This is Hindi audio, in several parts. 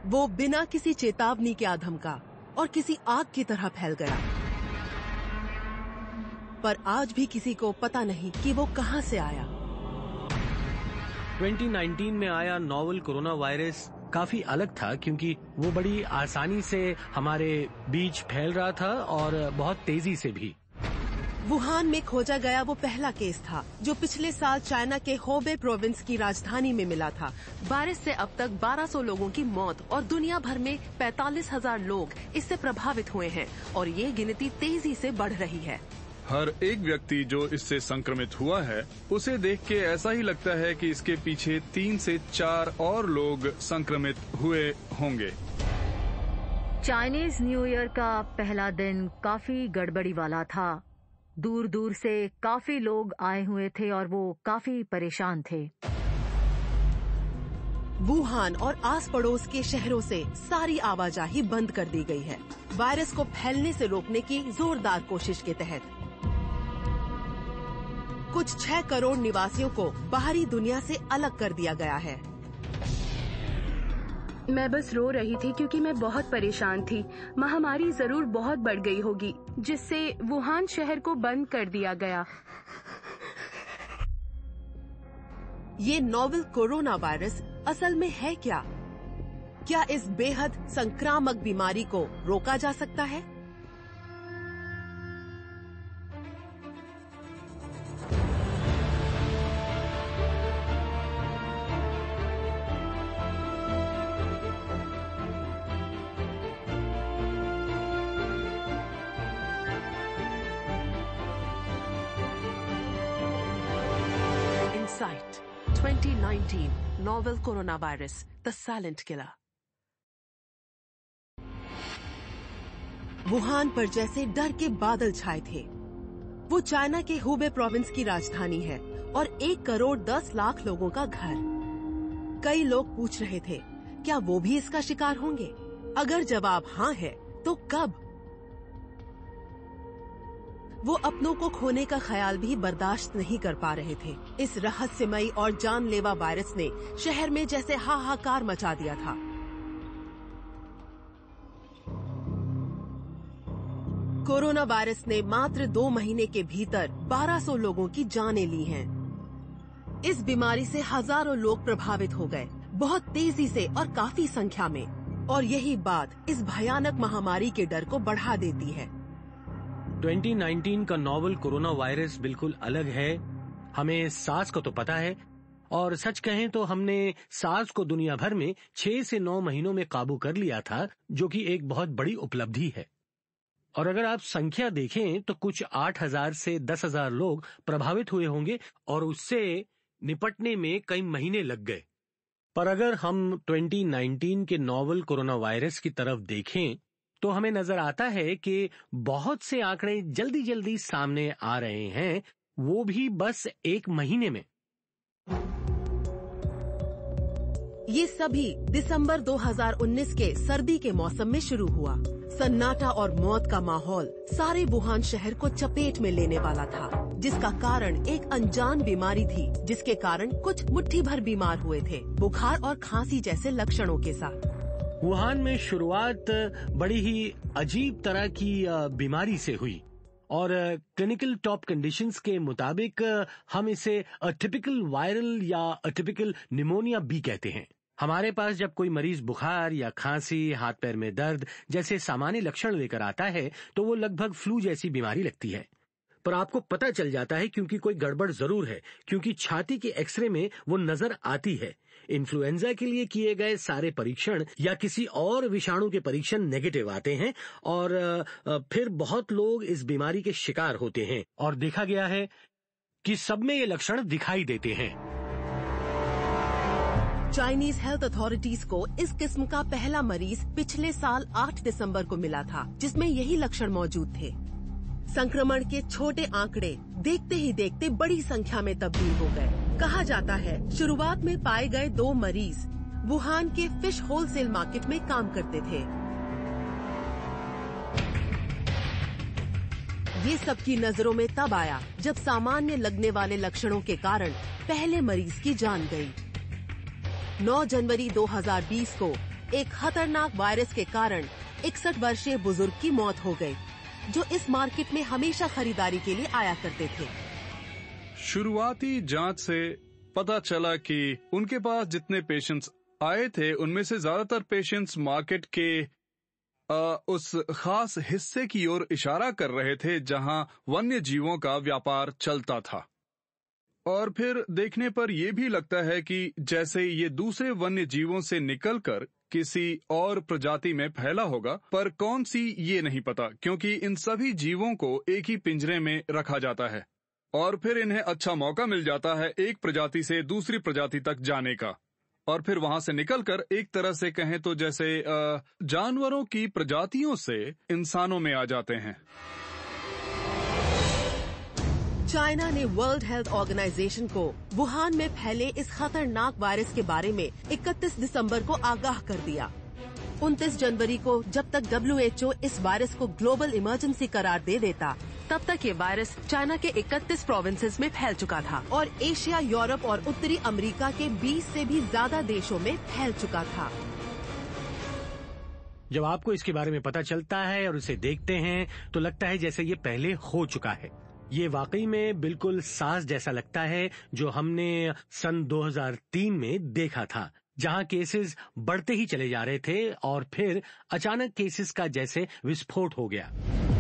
वो बिना किसी चेतावनी के आधमका और किसी आग की तरह फैल गया। पर आज भी किसी को पता नहीं कि वो कहां से आया। 2019 में आया नोवेल कोरोना वायरस काफी अलग था, क्योंकि वो बड़ी आसानी से हमारे बीच फैल रहा था और बहुत तेजी से भी। वुहान में खोजा गया वो पहला केस था जो पिछले साल चाइना के होबे प्रोविंस की राजधानी में मिला था। वायरस से अब तक 1200 लोगों की मौत और दुनिया भर में 45,000 लोग इससे प्रभावित हुए हैं और ये गिनती तेजी से बढ़ रही है। हर एक व्यक्ति जो इससे संक्रमित हुआ है उसे देख के ऐसा ही लगता है कि इसके पीछे 3 से 4 और लोग संक्रमित हुए होंगे। चाइनीज न्यू ईयर का पहला दिन काफी गड़बड़ी वाला था। दूर दूर से काफी लोग आए हुए थे और वो काफी परेशान थे। वुहान और आस पड़ोस के शहरों से सारी आवाजाही बंद कर दी गई है, वायरस को फैलने से रोकने की जोरदार कोशिश के तहत। कुछ 6 करोड़ निवासियों को बाहरी दुनिया से अलग कर दिया गया है। मैं बस रो रही थी क्योंकि मैं बहुत परेशान थी। महामारी जरूर बहुत बढ़ गई होगी, जिससे वुहान शहर को बंद कर दिया गया। ये नोवेल कोरोना वायरस असल में है क्या? क्या इस बेहद संक्रामक बीमारी को रोका जा सकता है? Insight 2019 Novel Coronavirus The Silent Killer। Wuhan पर जैसे डर के बादल छाए थे। वो चाइना के हुबे प्रोविंस की राजधानी है और 1 करोड़ 10 लाख लोगों का घर। कई लोग पूछ रहे थे, क्या वो भी इसका शिकार होंगे? अगर जवाब हाँ है, तो कब? वो अपनों को खोने का ख्याल भी बर्दाश्त नहीं कर पा रहे थे। इस रहस्यमयी और जानलेवा वायरस ने शहर में जैसे हाहाकार मचा दिया था। कोरोना वायरस ने मात्र 2 महीने के भीतर 1200 लोगों की जानें ली हैं। इस बीमारी से हजारों लोग प्रभावित हो गए, बहुत तेजी से और काफी संख्या में। और यही बात इस भयानक महामारी के डर को बढ़ा देती है। 2019 का नोवेल कोरोना वायरस बिल्कुल अलग है। हमें सार्स को तो पता है, और सच कहें तो हमने सार्स को दुनिया भर में 6 से 9 महीनों में काबू कर लिया था, जो कि एक बहुत बड़ी उपलब्धि है। और अगर आप संख्या देखें तो कुछ 8,000 से 10,000 लोग प्रभावित हुए होंगे और उससे निपटने में कई महीने लग गए। पर अगर हम 2019 के नोवेल कोरोना वायरस की तरफ देखें तो हमें नजर आता है कि बहुत से आंकड़े जल्दी जल्दी सामने आ रहे हैं, वो भी बस 1 महीने में। ये सभी दिसंबर 2019 के सर्दी के मौसम में शुरू हुआ। सन्नाटा और मौत का माहौल सारे वुहान शहर को चपेट में लेने वाला था, जिसका कारण एक अनजान बीमारी थी, जिसके कारण कुछ मुट्ठी भर बीमार हुए थे, बुखार और खांसी जैसे लक्षणों के साथ। वुहान में शुरुआत बड़ी ही अजीब तरह की बीमारी से हुई और क्लिनिकल टॉप कंडीशंस के मुताबिक हम इसे अटिपिकल वायरल या अटिपिकल निमोनिया भी कहते हैं। हमारे पास जब कोई मरीज बुखार या खांसी, हाथ पैर में दर्द जैसे सामान्य लक्षण लेकर आता है तो वो लगभग फ्लू जैसी बीमारी लगती है। पर आपको पता चल जाता है क्योंकि कोई गड़बड़ जरूर है, क्योंकि छाती के एक्सरे में वो नजर आती है। इन्फ्लुएंजा के लिए किए गए सारे परीक्षण या किसी और विषाणु के परीक्षण नेगेटिव आते हैं और फिर बहुत लोग इस बीमारी के शिकार होते हैं और देखा गया है कि सब में ये लक्षण दिखाई देते हैं। चाइनीज हेल्थ अथॉरिटीज को इस किस्म का पहला मरीज पिछले साल 8 दिसंबर को मिला था, जिसमें यही लक्षण मौजूद थे। संक्रमण के छोटे आंकड़े देखते ही देखते बड़ी संख्या में तब्दील हो गए। कहा जाता है शुरुआत में पाए गए 2 मरीज वुहान के फिश होलसेल मार्केट में काम करते थे। ये सबकी नजरों में तब आया जब सामान्य लगने वाले लक्षणों के कारण पहले मरीज की जान गई। 9 जनवरी 2020 को एक खतरनाक वायरस के कारण 61 वर्षीय बुजुर्ग की मौत हो गई, जो इस मार्केट में हमेशा खरीदारी के लिए आया करते थे। शुरुआती जांच से पता चला कि उनके पास जितने पेशेंट्स आए थे उनमें से ज्यादातर पेशेंट्स मार्केट के उस खास हिस्से की ओर इशारा कर रहे थे जहां वन्य जीवों का व्यापार चलता था। और फिर देखने पर यह भी लगता है कि जैसे ये दूसरे वन्य जीवों से निकलकर किसी और प्रजाति में फैला होगा, पर कौन सी ये नहीं पता, क्योंकि इन सभी जीवों को एक ही पिंजरे में रखा जाता है और फिर इन्हें अच्छा मौका मिल जाता है एक प्रजाति से दूसरी प्रजाति तक जाने का, और फिर वहां से निकलकर एक तरह से कहें तो जैसे जानवरों की प्रजातियों से इंसानों में आ जाते हैं। चाइना ने वर्ल्ड हेल्थ ऑर्गेनाइजेशन को वुहान में फैले इस खतरनाक वायरस के बारे में 31 दिसंबर को आगाह कर दिया। 29 जनवरी को जब तक WHO इस वायरस को ग्लोबल इमरजेंसी करार दे देता, तब तक ये वायरस चाइना के 31 प्रोविंसेस में फैल चुका था और एशिया, यूरोप और उत्तरी अमेरिका के 20 से भी ज्यादा देशों में फैल चुका था। जब आपको इसके बारे में पता चलता है और उसे देखते हैं तो लगता है जैसे ये पहले हो चुका है। ये वाकई में बिल्कुल सार्स जैसा लगता है जो हमने सन 2003 में देखा था, जहां केसेस बढ़ते ही चले जा रहे थे और फिर अचानक केसेस का जैसे विस्फोट हो गया।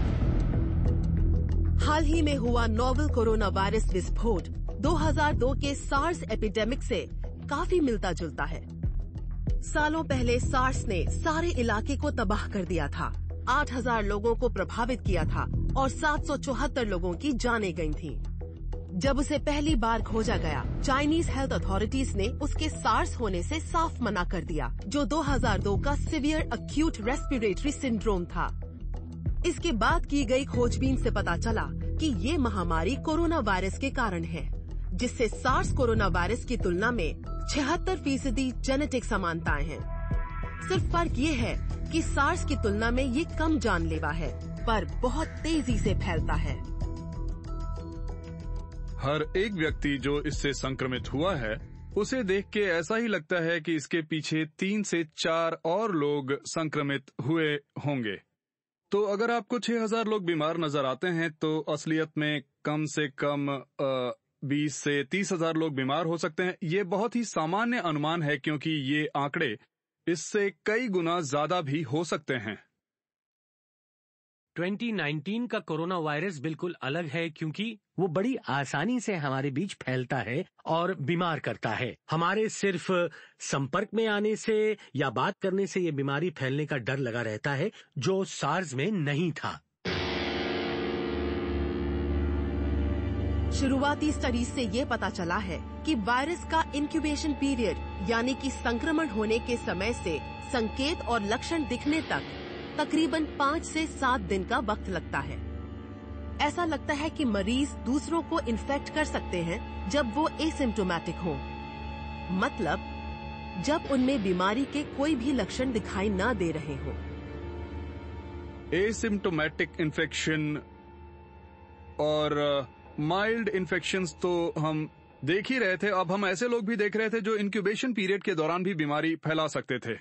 हाल ही में हुआ नोवेल कोरोना वायरस विस्फोट 2002 के सार्स एपिडेमिक से काफी मिलता जुलता है। सालों पहले सार्स ने सारे इलाके को तबाह कर दिया था, 8000 लोगों को प्रभावित किया था और 774 लोगों की जानें गई थीं। जब उसे पहली बार खोजा गया, चाइनीज हेल्थ अथॉरिटीज ने उसके सार्स होने से साफ मना कर दिया, जो 2002 का सीवियर एक्यूट रेस्पिरेटरी सिंड्रोम था। इसके बाद की गई खोजबीन से पता चला कि ये महामारी कोरोना वायरस के कारण है, जिससे सार्स कोरोना वायरस की तुलना में 76% जेनेटिक समानताएं हैं। सिर्फ फर्क ये है कि सार्स की तुलना में ये कम जानलेवा है, पर बहुत तेजी से फैलता है। हर एक व्यक्ति जो इससे संक्रमित हुआ है, उसे देख के ऐसा ही लगता है कि इसके पीछे 3 से 4 और लोग संक्रमित हुए होंगे। तो अगर आपको 6000 लोग बीमार नजर आते हैं तो असलियत में कम से कम 20 से 30,000 लोग बीमार हो सकते हैं। ये बहुत ही सामान्य अनुमान है, क्योंकि ये आंकड़े इससे कई गुना ज्यादा भी हो सकते हैं। 2019 का कोरोना वायरस बिल्कुल अलग है, क्योंकि वो बड़ी आसानी से हमारे बीच फैलता है और बीमार करता है। हमारे सिर्फ संपर्क में आने से या बात करने से ये बीमारी फैलने का डर लगा रहता है, जो सार्स में नहीं था। शुरुआती स्टडीज से ये पता चला है कि वायरस का इंक्यूबेशन पीरियड, यानी कि संक्रमण होने के समय से संकेत और लक्षण दिखने तक तकरीबन 5 से 7 दिन का वक्त लगता है। ऐसा लगता है कि मरीज दूसरों को इन्फेक्ट कर सकते हैं जब वो एसिम्प्टोमेटिक हों, मतलब जब उनमें बीमारी के कोई भी लक्षण दिखाई न दे रहे हों। एसिम्प्टोमेटिक इन्फेक्शन और माइल्ड इन्फेक्शंस तो हम देख ही रहे थे। अब हम ऐसे लोग भी देख रहे थे जो इंक्यूबेशन पीरियड के दौरान भी बीमारी फैला सकते थे।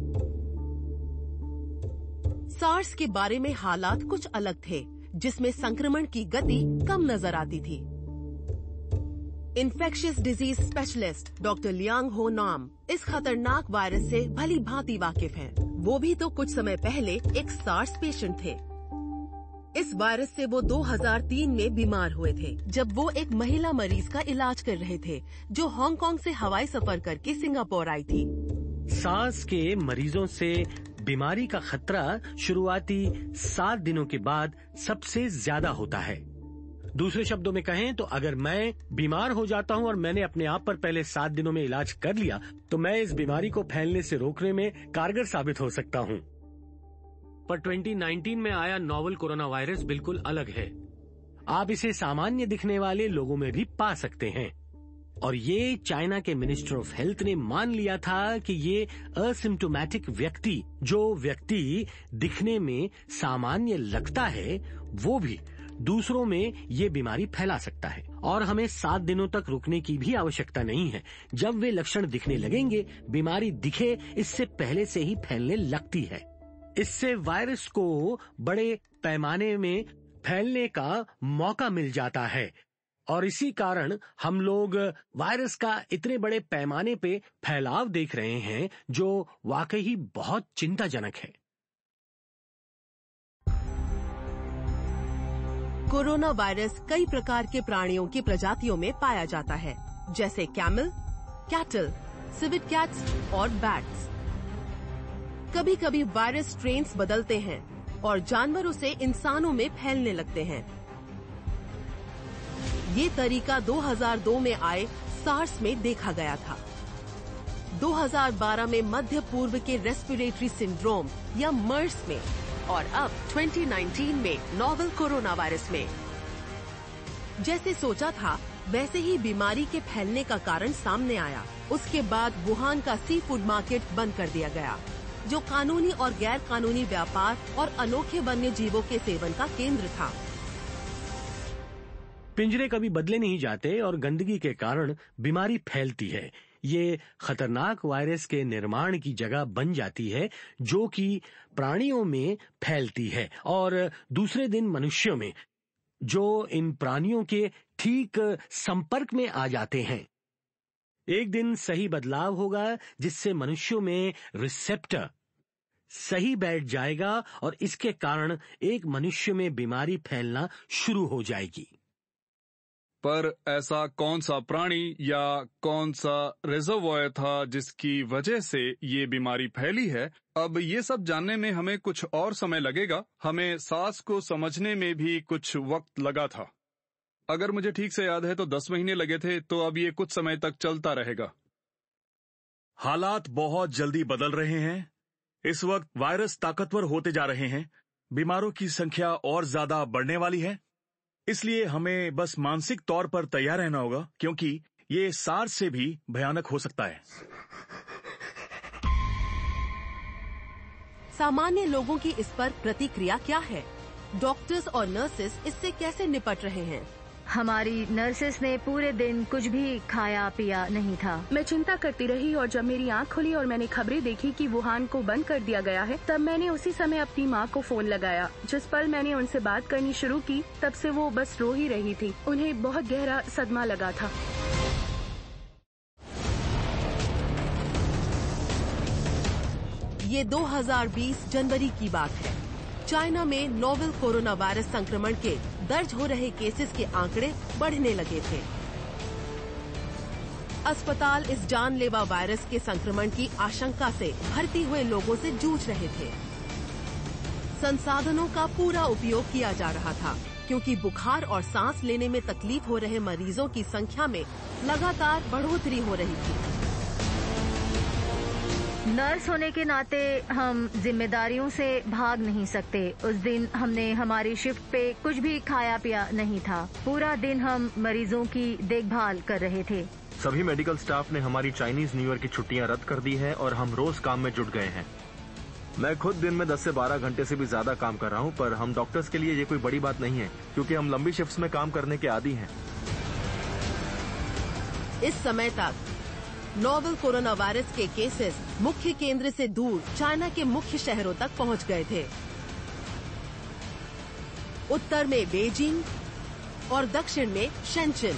सार्स के बारे में हालात कुछ अलग थे, जिसमें संक्रमण की गति कम नजर आती थी। Infectious disease specialist doctor Liang Ho नाम इस खतरनाक वायरस से भली भांति वाकिफ हैं। वो भी तो कुछ समय पहले एक सार्स पेशेंट थे। इस वायरस से वो 2003 में बीमार हुए थे, जब वो एक महिला मरीज का इलाज कर रहे थे, जो हांगकांग से हवाई सफर करके सिंगापुर आई थी। सार्स के मरीजों से बीमारी का खतरा शुरुआती 7 दिनों के बाद सबसे ज्यादा होता है। दूसरे शब्दों में कहें तो अगर मैं बीमार हो जाता हूं और मैंने अपने आप पर पहले 7 दिनों में इलाज कर लिया, तो मैं इस बीमारी को फैलने से रोकने में कारगर साबित हो सकता हूं। पर 2019 में आया नोवेल कोरोना वायरस बिल्कुल अलग है। आप इसे सामान्य दिखने वाले लोगों में भी पा सकते हैं, और ये चाइना के मिनिस्टर ऑफ हेल्थ ने मान लिया था कि ये असिम्प्टोमेटिक व्यक्ति, जो व्यक्ति दिखने में सामान्य लगता है, वो भी दूसरों में ये बीमारी फैला सकता है और हमें 7 दिनों तक रुकने की भी आवश्यकता नहीं है। जब वे लक्षण दिखने लगेंगे, बीमारी दिखे इससे पहले से ही फैलने लगती है। इससे वायरस को बड़े पैमाने में फैलने का मौका मिल जाता है और इसी कारण हम लोग वायरस का इतने बड़े पैमाने पे फैलाव देख रहे हैं, जो वाकई ही बहुत चिंताजनक है। कोरोना वायरस कई प्रकार के प्राणियों की प्रजातियों में पाया जाता है, जैसे कैमल, कैटल, सिविट कैट्स और बैट्स। कभी कभी वायरस स्ट्रेन्स बदलते हैं और जानवरों से इंसानों में फैलने लगते हैं। ये तरीका 2002 में आए सार्स में देखा गया था। 2012 में मध्य पूर्व के रेस्पिरेटरी सिंड्रोम या मर्स में और अब 2019 में नोवेल कोरोना वायरस में। जैसे सोचा था वैसे ही बीमारी के फैलने का कारण सामने आया। उसके बाद वुहान का सी फूड मार्केट बंद कर दिया गया, जो कानूनी और गैर कानूनी व्यापार और अनोखे वन्य जीवों के सेवन का केंद्र था। पिंजरे कभी बदले नहीं जाते और गंदगी के कारण बीमारी फैलती है। ये खतरनाक वायरस के निर्माण की जगह बन जाती है, जो कि प्राणियों में फैलती है और दूसरे दिन मनुष्यों में, जो इन प्राणियों के ठीक संपर्क में आ जाते हैं। एक दिन सही बदलाव होगा जिससे मनुष्यों में रिसेप्टर सही बैठ जाएगा और इसके कारण एक मनुष्य में बीमारी फैलना शुरू हो जाएगी। पर ऐसा कौन सा प्राणी या कौन सा रिजर्वॉयर था जिसकी वजह से ये बीमारी फैली है? अब ये सब जानने में हमें कुछ और समय लगेगा। हमें सार्स को समझने में भी कुछ वक्त लगा था। अगर मुझे ठीक से याद है तो 10 महीने लगे थे, तो अब ये कुछ समय तक चलता रहेगा। हालात बहुत जल्दी बदल रहे हैं। इस वक्त वायरस ताकतवर होते जा रहे हैं। बीमारों की संख्या और ज्यादा बढ़ने वाली है। इसलिए हमें बस मानसिक तौर पर तैयार रहना होगा, क्योंकि ये सार्स से भी भयानक हो सकता है। सामान्य लोगों की इस पर प्रतिक्रिया क्या है? डॉक्टर्स और नर्सेस इससे कैसे निपट रहे हैं? हमारी नर्सेस ने पूरे दिन कुछ भी खाया पिया नहीं था। मैं चिंता करती रही और जब मेरी आंख खुली और मैंने खबरें देखी कि वुहान को बंद कर दिया गया है, तब मैंने उसी समय अपनी माँ को फोन लगाया। जिस पल मैंने उनसे बात करनी शुरू की, तब से वो बस रो ही रही थी। उन्हें बहुत गहरा सदमा लगा था। ये 2020 जनवरी की बात है। चाइना में नोवेल कोरोना वायरस संक्रमण के दर्ज हो रहे केसेस के आंकड़े बढ़ने लगे थे। अस्पताल इस जानलेवा वायरस के संक्रमण की आशंका से भर्ती हुए लोगों से जूझ रहे थे। संसाधनों का पूरा उपयोग किया जा रहा था, क्योंकि बुखार और सांस लेने में तकलीफ हो रहे मरीजों की संख्या में लगातार बढ़ोतरी हो रही थी। नर्स होने के नाते हम जिम्मेदारियों से भाग नहीं सकते। उस दिन हमने हमारी शिफ्ट पे कुछ भी खाया पिया नहीं था। पूरा दिन हम मरीजों की देखभाल कर रहे थे। सभी मेडिकल स्टाफ ने हमारी चाइनीज न्यू ईयर की छुट्टियां रद्द कर दी है और हम रोज काम में जुट गए हैं। मैं खुद दिन में 10 से 12 घंटे से भी ज्यादा काम कर रहा हूं, पर हम डॉक्टर्स के लिए ये कोई बड़ी बात नहीं है, क्योंकि हम लंबी शिफ्ट्स में काम करने के आदी हैं। इस समय तक नोवेल कोरोना वायरस के केसेस मुख्य केंद्र से दूर चाइना के मुख्य शहरों तक पहुंच गए थे। उत्तर में बेजिंग और दक्षिण में शेंचन।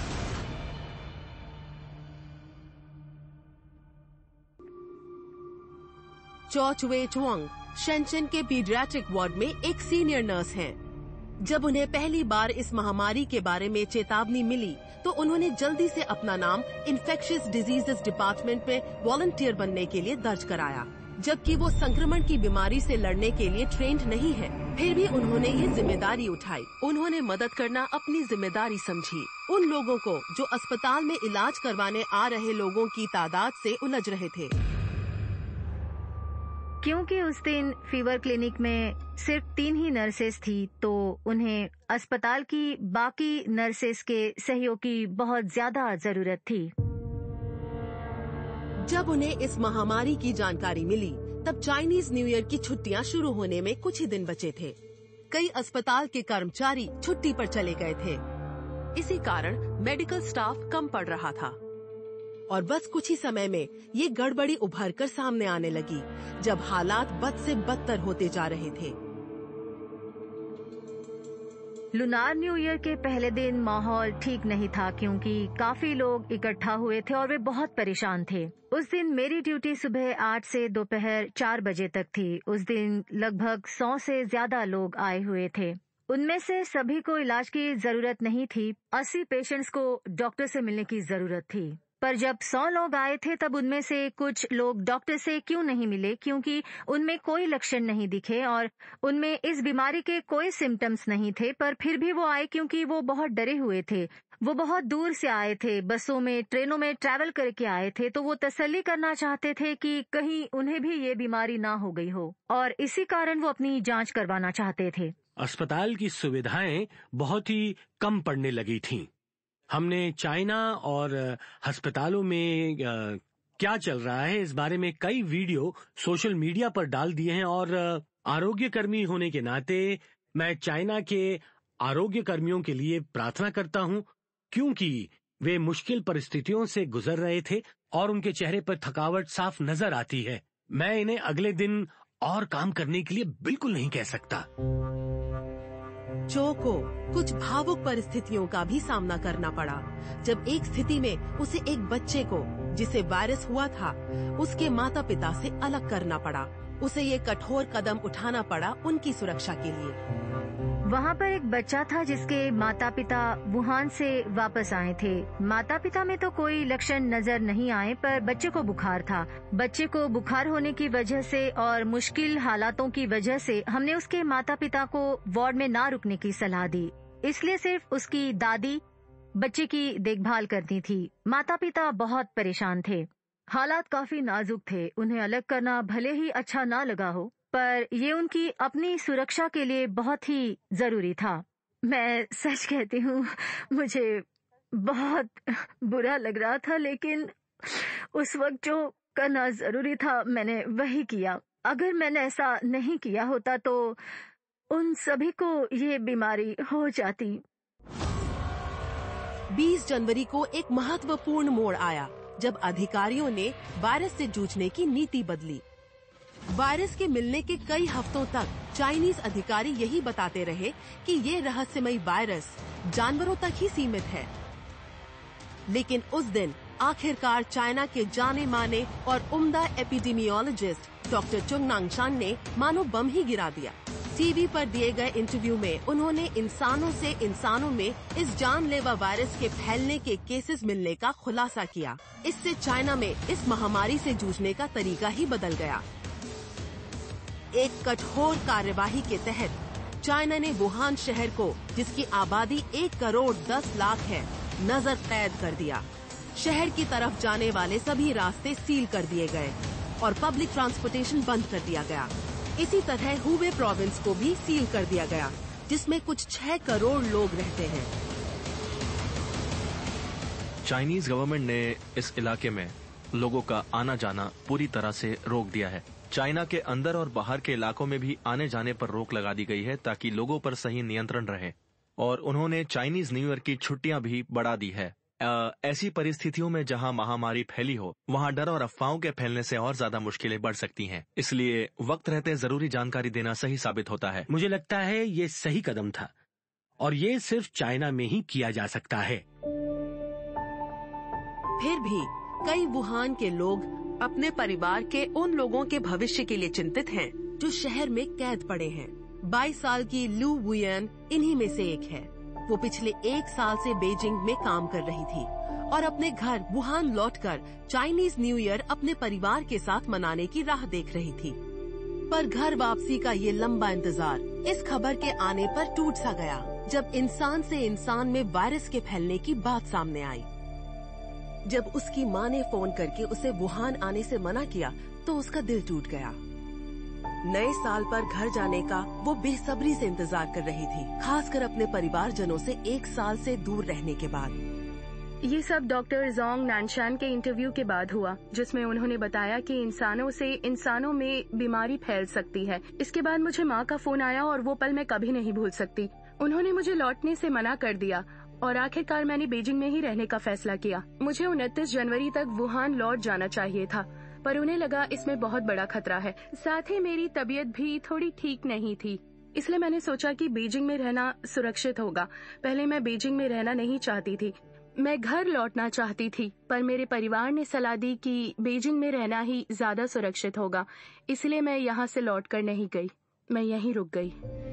चौ चुए चुआंग शेंचन के पीडियाट्रिक वार्ड में एक सीनियर नर्स हैं। जब उन्हें पहली बार इस महामारी के बारे में चेतावनी मिली, तो उन्होंने जल्दी से अपना नाम इन्फेक्शियस डिजीजेस डिपार्टमेंट में वॉलंटियर बनने के लिए दर्ज कराया। जबकि वो संक्रमण की बीमारी से लड़ने के लिए ट्रेंड नहीं है, फिर भी उन्होंने ये जिम्मेदारी उठाई। उन्होंने मदद करना अपनी जिम्मेदारी समझी। उन लोगों को जो अस्पताल में इलाज करवाने आ रहे लोगों की तादाद से उलझ रहे थे। क्योंकि उस दिन फीवर क्लिनिक में सिर्फ 3 ही नर्सेस थी, तो उन्हें अस्पताल की बाकी नर्सेस के सहयोग की बहुत ज्यादा जरूरत थी। जब उन्हें इस महामारी की जानकारी मिली, तब चाइनीज न्यू ईयर की छुट्टियां शुरू होने में कुछ ही दिन बचे थे। कई अस्पताल के कर्मचारी छुट्टी पर चले गए थे। इसी कारण मेडिकल स्टाफ कम पड़ रहा था। और बस कुछ ही समय में ये गड़बड़ी उभर कर सामने आने लगी, जब हालात बद से बदतर होते जा रहे थे। लुनार न्यू ईयर के पहले दिन माहौल ठीक नहीं था, क्योंकि काफी लोग इकट्ठा हुए थे और वे बहुत परेशान थे। उस दिन मेरी ड्यूटी सुबह 8 से दोपहर 4 बजे तक थी। उस दिन लगभग 100 से ज्यादा लोग आए हुए थे। उनमें से सभी को इलाज की जरूरत नहीं थी। 80 पेशेंट्स को डॉक्टर से मिलने की जरूरत थी। पर जब 100 लोग आए थे तब उनमें से कुछ लोग डॉक्टर से क्यों नहीं मिले, क्योंकि उनमें कोई लक्षण नहीं दिखे और उनमें इस बीमारी के कोई सिम्टम्स नहीं थे। पर फिर भी वो आए क्योंकि वो बहुत डरे हुए थे। वो बहुत दूर से आए थे, बसों में, ट्रेनों में ट्रैवल करके आए थे। तो वो तसल्ली करना चाहते थे कि कहीं उन्हें भी ये बीमारी ना हो गई हो, और इसी कारण वो अपनी जांच करवाना चाहते थे। अस्पताल की सुविधाएं बहुत ही कम पड़ने लगी थीं। हमने चाइना और अस्पतालों में क्या चल रहा है इस बारे में कई वीडियो सोशल मीडिया पर डाल दिए हैं, और आरोग्य कर्मी होने के नाते मैं चाइना के आरोग्य कर्मियों के लिए प्रार्थना करता हूं, क्योंकि वे मुश्किल परिस्थितियों से गुजर रहे थे और उनके चेहरे पर थकावट साफ नजर आती है। मैं इन्हें अगले दिन और काम करने के लिए बिल्कुल नहीं कह सकता। चो को कुछ भावुक परिस्थितियों का भी सामना करना पड़ा, जब एक स्थिति में उसे एक बच्चे को, जिसे वायरस हुआ था, उसके माता पिता से अलग करना पड़ा। उसे ये कठोर कदम उठाना पड़ा उनकी सुरक्षा के लिए। वहाँ पर एक बच्चा था जिसके माता पिता वुहान से वापस आए थे। माता पिता में तो कोई लक्षण नजर नहीं आए, पर बच्चे को बुखार था। बच्चे को बुखार होने की वजह से और मुश्किल हालातों की वजह से हमने उसके माता पिता को वार्ड में ना रुकने की सलाह दी। इसलिए सिर्फ उसकी दादी बच्चे की देखभाल करती थी। माता पिता बहुत परेशान थे। हालात काफी नाजुक थे। उन्हें अलग करना भले ही अच्छा ना लगा हो, पर ये उनकी अपनी सुरक्षा के लिए बहुत ही जरूरी था। मैं सच कहती हूँ, मुझे बहुत बुरा लग रहा था, लेकिन उस वक्त जो करना जरूरी था मैंने वही किया। अगर मैंने ऐसा नहीं किया होता तो उन सभी को ये बीमारी हो जाती। 20 जनवरी को एक महत्वपूर्ण मोड़ आया, जब अधिकारियों ने वायरस से जूझने की नीति बदली। वायरस के मिलने के कई हफ्तों तक चाइनीज अधिकारी यही बताते रहे कि ये रहस्यमयी वायरस जानवरों तक ही सीमित है। लेकिन उस दिन आखिरकार चाइना के जाने माने और उम्दा एपिडेमियोलॉजिस्ट डॉक्टर चुंग नांगशान ने मानो बम ही गिरा दिया। टीवी पर दिए गए इंटरव्यू में उन्होंने इंसानों से इंसानों में इस जानलेवा वायरस के फैलने के केसेस मिलने का खुलासा किया। इससे चाइना में इस महामारी से जूझने का तरीका ही बदल गया। एक कठोर कार्यवाही के तहत चाइना ने वुहान शहर को, जिसकी आबादी 1 करोड़ 10 लाख है, नजर कैद कर दिया। शहर की तरफ जाने वाले सभी रास्ते सील कर दिए गए और पब्लिक ट्रांसपोर्टेशन बंद कर दिया गया। इसी तरह हुबे प्रोविंस को भी सील कर दिया गया, जिसमें कुछ 6 करोड़ लोग रहते हैं। चाइनीज गवर्नमेंट ने इस इलाके में लोगों का आना जाना पूरी तरह से रोक दिया है। चाइना के अंदर और बाहर के इलाकों में भी आने जाने पर रोक लगा दी गई है, ताकि लोगों पर सही नियंत्रण रहे। और उन्होंने चाइनीज न्यू ईयर की छुट्टियां भी बढ़ा दी है। ऐसी परिस्थितियों में जहां महामारी फैली हो, वहां डर और अफवाहों के फैलने से और ज्यादा मुश्किलें बढ़ सकती हैं। इसलिए वक्त रहते जरूरी जानकारी देना सही साबित होता है। मुझे लगता है ये सही कदम था, और ये सिर्फ चाइना में ही किया जा सकता है। फिर भी कई वुहान के लोग अपने परिवार के उन लोगों के भविष्य के लिए चिंतित हैं जो शहर में कैद पड़े हैं। 22 साल की लू वुयन इन्हीं में से एक है। वो पिछले 1 साल से बीजिंग में काम कर रही थी और अपने घर वुहान लौटकर चाइनीज न्यू ईयर अपने परिवार के साथ मनाने की राह देख रही थी। पर घर वापसी का ये लंबा इंतजार इस खबर के आने पर टूट सा गया, जब इंसान से इंसान में वायरस के फैलने की बात सामने आई। जब उसकी माँ ने फोन करके उसे वुहान आने से मना किया तो उसका दिल टूट गया। नए साल पर घर जाने का वो बेसब्री से इंतजार कर रही थी, खासकर अपने परिवारजनों से 1 साल से दूर रहने के बाद। ये सब डॉक्टर जोंग नानशान के इंटरव्यू के बाद हुआ, जिसमें उन्होंने बताया कि इंसानों से इंसानों में बीमारी फैल सकती है। इसके बाद मुझे माँ का फोन आया और वो पल मैं कभी नहीं भूल सकती। उन्होंने मुझे लौटने से मना कर दिया और आखिरकार मैंने बीजिंग में ही रहने का फैसला किया। मुझे 29 जनवरी तक वुहान लौट जाना चाहिए था, पर उन्हें लगा इसमें बहुत बड़ा खतरा है। साथ ही मेरी तबीयत भी थोड़ी ठीक नहीं थी, इसलिए मैंने सोचा कि बीजिंग में रहना सुरक्षित होगा। पहले मैं बीजिंग में रहना नहीं चाहती थी, मैं घर लौटना चाहती थी, पर मेरे परिवार ने सलाह दी कि बीजिंग में रहना ही ज्यादा सुरक्षित होगा, इसलिए मैं यहाँ से लौटकर नहीं गई, मैं यहीं रुक गई।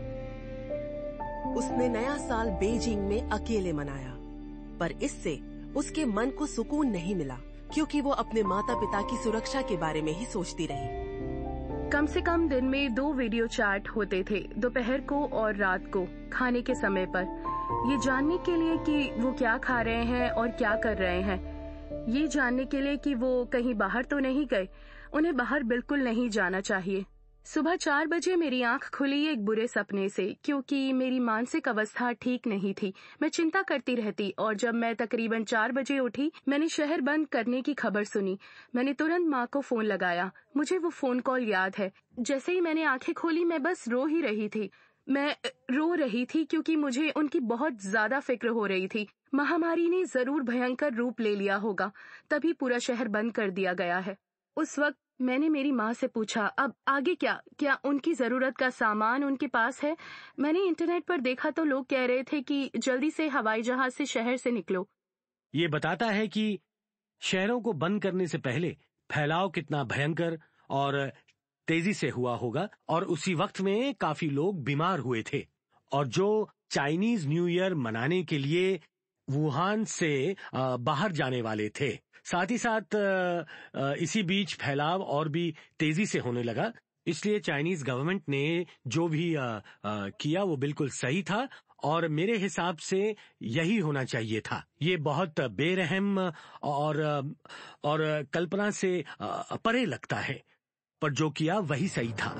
उसने नया साल बीजिंग में अकेले मनाया, पर इससे उसके मन को सुकून नहीं मिला, क्योंकि वो अपने माता पिता की सुरक्षा के बारे में ही सोचती रही। कम से कम दिन में 2 वीडियो चैट होते थे, दोपहर को और रात को खाने के समय पर, ये जानने के लिए कि वो क्या खा रहे हैं और क्या कर रहे हैं, ये जानने के लिए कि वो कहीं बाहर तो नहीं गए। उन्हें बाहर बिल्कुल नहीं जाना चाहिए। सुबह 4 बजे मेरी आंख खुली एक बुरे सपने से, क्योंकि मेरी मानसिक अवस्था ठीक नहीं थी। मैं चिंता करती रहती और जब मैं तकरीबन 4 बजे उठी, मैंने शहर बंद करने की खबर सुनी। मैंने तुरंत माँ को फोन लगाया। मुझे वो फोन कॉल याद है। जैसे ही मैंने आंखें खोली, मैं बस रो ही रही थी। मैं रो रही थी क्योंकि मुझे उनकी बहुत ज्यादा फिक्र हो रही थी। महामारी ने जरूर भयंकर रूप ले लिया होगा, तभी पूरा शहर बंद कर दिया गया है। उस वक्त मैंने मेरी माँ से पूछा, अब आगे क्या उनकी जरूरत का सामान उनके पास है? मैंने इंटरनेट पर देखा तो लोग कह रहे थे कि जल्दी से हवाई जहाज से शहर से निकलो। ये बताता है कि शहरों को बंद करने से पहले फैलाव कितना भयंकर और तेजी से हुआ होगा, और उसी वक्त में काफी लोग बीमार हुए थे, और जो चाइनीज न्यू ईयर मनाने के लिए वुहान से बाहर जाने वाले थे। साथ ही साथ इसी बीच फैलाव और भी तेजी से होने लगा, इसलिए चाइनीज गवर्नमेंट ने जो भी किया वो बिल्कुल सही था, और मेरे हिसाब से यही होना चाहिए था। ये बहुत बेरहम और कल्पना से परे लगता है, पर जो किया वही सही था।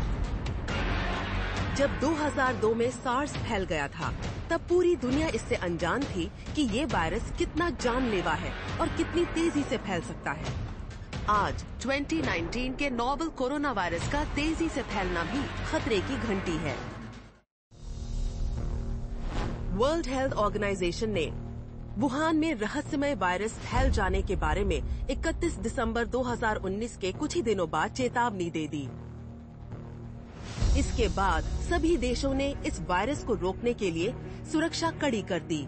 जब 2002 में सार्स फैल गया था, तब पूरी दुनिया इससे अनजान थी कि ये वायरस कितना जानलेवा है और कितनी तेजी से फैल सकता है। आज 2019 के नोवेल कोरोना वायरस का तेजी से फैलना भी खतरे की घंटी है। वर्ल्ड हेल्थ ऑर्गेनाइजेशन ने वुहान में रहस्यमय वायरस फैल जाने के बारे में 31 दिसंबर 2019 के कुछ ही दिनों बाद चेतावनी दे दी। इसके बाद सभी देशों ने इस वायरस को रोकने के लिए सुरक्षा कड़ी कर दी।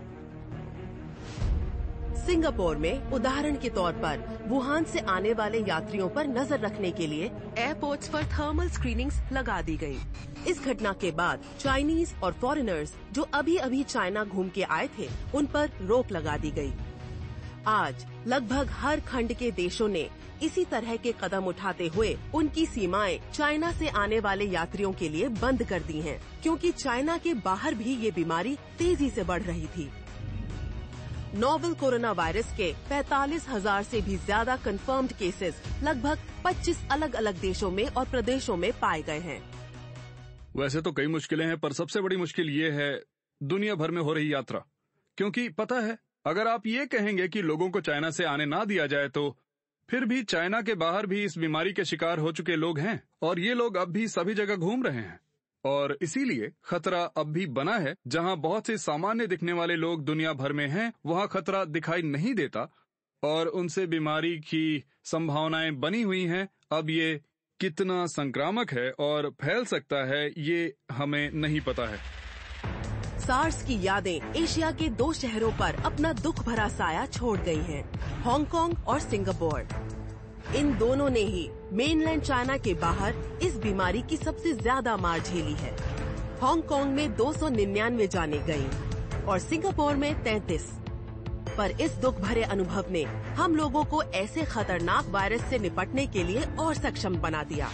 सिंगापुर में उदाहरण के तौर पर वुहान से आने वाले यात्रियों पर नजर रखने के लिए एयरपोर्ट्स पर थर्मल स्क्रीनिंग्स लगा दी गई। इस घटना के बाद चाइनीज और फॉरेनर्स जो अभी चाइना घूम के आए थे, उन पर रोक लगा दी गई। आज लगभग हर खंड के देशों ने इसी तरह के कदम उठाते हुए उनकी सीमाएं चाइना से आने वाले यात्रियों के लिए बंद कर दी हैं, क्योंकि चाइना के बाहर भी ये बीमारी तेजी से बढ़ रही थी। नोवेल कोरोना वायरस के 45,000 से भी ज्यादा कंफर्म्ड केसेस लगभग 25 अलग अलग देशों में और प्रदेशों में पाए गए हैं। वैसे तो कई मुश्किलें हैं, पर सबसे बड़ी मुश्किल ये है दुनिया भर में हो रही यात्रा। क्योंकि पता है, अगर आप ये कहेंगे कि लोगों को चाइना से आने ना दिया जाए, तो फिर भी चाइना के बाहर भी इस बीमारी के शिकार हो चुके लोग हैं, और ये लोग अब भी सभी जगह घूम रहे हैं। और इसीलिए खतरा अब भी बना है। जहां बहुत से सामान्य दिखने वाले लोग दुनिया भर में हैं, वहां खतरा दिखाई नहीं देता और उनसे बीमारी की संभावनाएं बनी हुई हैं। अब ये कितना संक्रामक है और फैल सकता है, ये हमें नहीं पता है। सार्स की यादें एशिया के 2 शहरों पर अपना दुख भरा साया छोड़ गई हैं, हांगकांग और सिंगापुर। इन दोनों ने ही मेनलैंड चाइना के बाहर इस बीमारी की सबसे ज्यादा मार झेली है। हांगकांग में 299 जानें गईं और सिंगापुर में 33। पर इस दुख भरे अनुभव ने हम लोगों को ऐसे खतरनाक वायरस से निपटने के लिए और सक्षम बना दिया।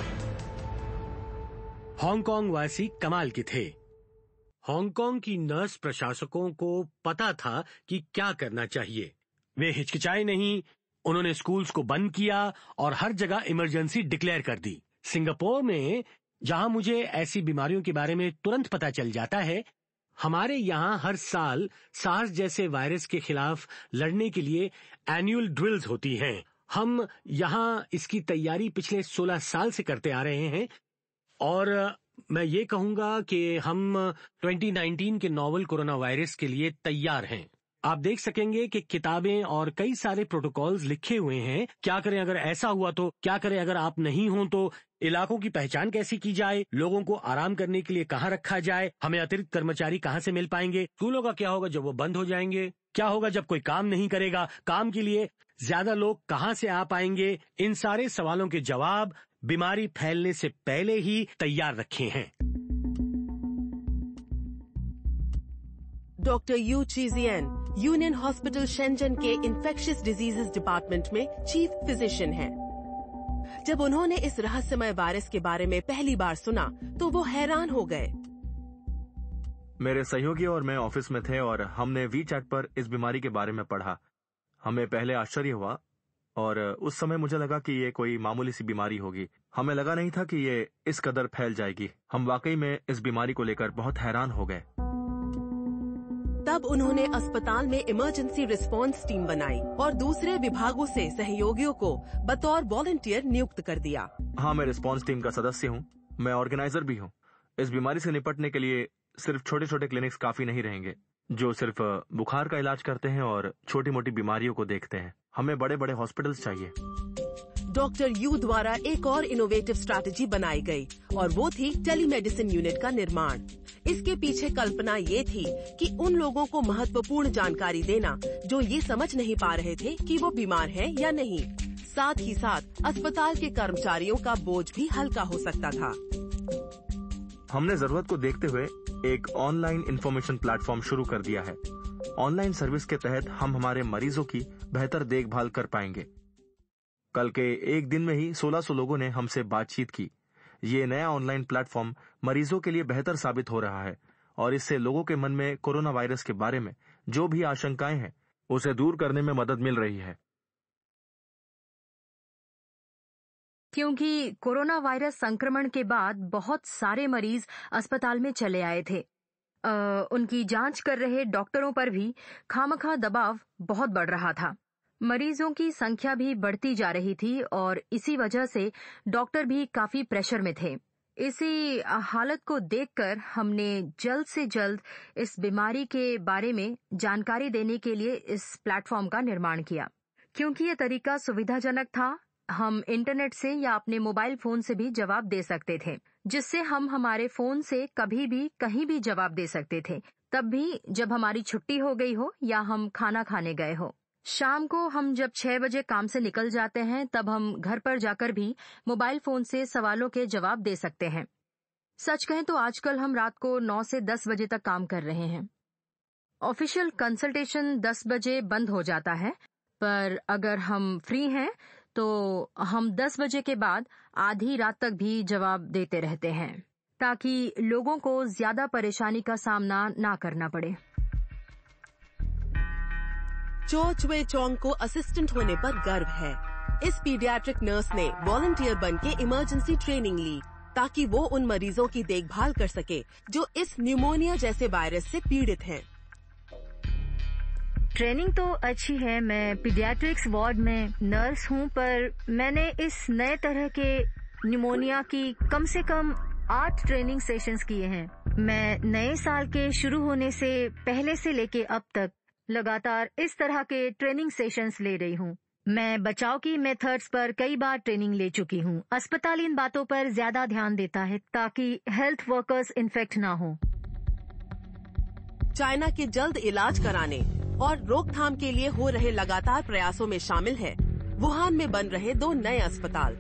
हांगकांग वासी कमाल के थे। हांगकांग की नर्स प्रशासकों को पता था कि क्या करना चाहिए। वे हिचकिचाए नहीं, उन्होंने स्कूल्स को बंद किया और हर जगह इमरजेंसी डिक्लेयर कर दी। सिंगापुर में, जहां मुझे ऐसी बीमारियों के बारे में तुरंत पता चल जाता है, हमारे यहाँ हर साल सार्स जैसे वायरस के खिलाफ लड़ने के लिए एनुअल ड्रिल्स होती हैं। हम यहाँ इसकी तैयारी पिछले 16 साल से करते आ रहे हैं और मैं ये कहूँगा कि हम 2019 के नोवेल कोरोना वायरस के लिए तैयार हैं। आप देख सकेंगे कि किताबें और कई सारे प्रोटोकॉल्स लिखे हुए हैं। क्या करें अगर ऐसा हुआ तो, क्या करें अगर आप नहीं हो तो, इलाकों की पहचान कैसे की जाए, लोगों को आराम करने के लिए कहाँ रखा जाए, हमें अतिरिक्त कर्मचारी कहाँ से मिल पाएंगे, स्कूलों का क्या होगा जब वो बंद हो जाएंगे, क्या होगा जब कोई काम नहीं करेगा, काम के लिए ज्यादा लोग कहाँ से आ पाएंगे। इन सारे सवालों के जवाब बीमारी फैलने से पहले ही तैयार रखे हैं। Doctor Yu Chijian Union Hospital Shenzhen के इन्फेक्शियस डिजीजेस डिपार्टमेंट में चीफ फिजिशियन हैं। जब उन्होंने इस रहस्यमय वायरस के बारे में पहली बार सुना तो वो हैरान हो गए। मेरे सहयोगी और मैं ऑफिस में थे और हमने वीचैट पर इस बीमारी के बारे में पढ़ा। हमें पहले आश्चर्य हुआ और उस समय मुझे लगा कि ये कोई मामूली सी बीमारी होगी। हमें लगा नहीं था कि ये इस कदर फैल जाएगी। हम वाकई में इस बीमारी को लेकर बहुत हैरान हो गए। तब उन्होंने अस्पताल में इमरजेंसी रिस्पांस टीम बनाई और दूसरे विभागों से सहयोगियों को बतौर वॉलंटियर नियुक्त कर दिया। हाँ, मैं रिस्पांस टीम का सदस्य हूँ। मैं ऑर्गेनाइजर भी हूँ। इस बीमारी से निपटने के लिए सिर्फ छोटे छोटे क्लिनिक्स काफी नहीं रहेंगे जो सिर्फ बुखार का इलाज करते हैं और छोटी मोटी बीमारियों को देखते हैं। हमें बड़े बड़े हॉस्पिटल्स चाहिए। डॉक्टर यू द्वारा एक और इनोवेटिव स्ट्रैटेजी बनाई गई और वो थी टेलीमेडिसिन यूनिट का निर्माण। इसके पीछे कल्पना ये थी कि उन लोगों को महत्वपूर्ण जानकारी देना जो ये समझ नहीं पा रहे थे कि वो बीमार हैं या नहीं। साथ ही साथ अस्पताल के कर्मचारियों का बोझ भी हल्का हो सकता था। हमने जरूरत को देखते हुए एक ऑनलाइन इंफॉर्मेशन प्लेटफॉर्म शुरू कर दिया है। ऑनलाइन सर्विस के तहत हम हमारे मरीजों की बेहतर देखभाल कर पाएंगे। कल के एक दिन में ही 1600 लोगों ने हमसे बातचीत की। ये नया ऑनलाइन प्लेटफॉर्म मरीजों के लिए बेहतर साबित हो रहा है और इससे लोगों के मन में कोरोना वायरस के बारे में जो भी आशंकाएं हैं उसे दूर करने में मदद मिल रही है। क्योंकि कोरोना वायरस संक्रमण के बाद बहुत सारे मरीज अस्पताल में चले आए थे। उनकी जांच कर रहे डॉक्टरों पर भी खामखा दबाव बहुत बढ़ रहा था। मरीजों की संख्या भी बढ़ती जा रही थी और इसी वजह से डॉक्टर भी काफी प्रेशर में थे। इसी हालत को देखकर हमने जल्द से जल्द इस बीमारी के बारे में जानकारी देने के लिए इस प्लेटफॉर्म का निर्माण किया। क्योंकि ये तरीका सुविधाजनक था, हम इंटरनेट से या अपने मोबाइल फोन से भी जवाब दे सकते थे, जिससे हम हमारे फोन से कभी भी कहीं भी जवाब दे सकते थे, तब भी जब हमारी छुट्टी हो गई हो या हम खाना खाने गए हो। शाम को हम जब 6 बजे काम से निकल जाते हैं तब हम घर पर जाकर भी मोबाइल फोन से सवालों के जवाब दे सकते हैं। सच कहें तो आजकल हम रात को 9 से 10 बजे तक काम कर रहे हैं। ऑफिशियल कंसल्टेशन 10 बजे बंद हो जाता है, पर अगर हम फ्री हैं तो हम 10 बजे के बाद आधी रात तक भी जवाब देते रहते हैं ताकि लोगों को ज्यादा परेशानी का सामना ना करना पड़े। चो चुए चोंग को असिस्टेंट होने पर गर्व है। इस पीडियाट्रिक नर्स ने वॉलंटियर बन के इमरजेंसी ट्रेनिंग ली ताकि वो उन मरीजों की देखभाल कर सके जो इस न्यूमोनिया जैसे वायरस से पीड़ित हैं। ट्रेनिंग तो अच्छी है। मैं पीडियाट्रिक्स वार्ड में नर्स हूँ, पर मैंने इस नए तरह के न्यूमोनिया की कम से कम 8 ट्रेनिंग सेशंस किए हैं। मैं नए साल के शुरू होने से पहले से लेके अब तक लगातार इस तरह के ट्रेनिंग सेशंस ले रही हूँ। मैं बचाव की मेथड्स पर कई बार ट्रेनिंग ले चुकी हूँ। अस्पताल इन बातों पर ज्यादा ध्यान देता है ताकि हेल्थ वर्कर्स इन्फेक्ट ना हो। चाइना के जल्द इलाज कराने और रोकथाम के लिए हो रहे लगातार प्रयासों में शामिल है वुहान में बन रहे 2 नए अस्पताल।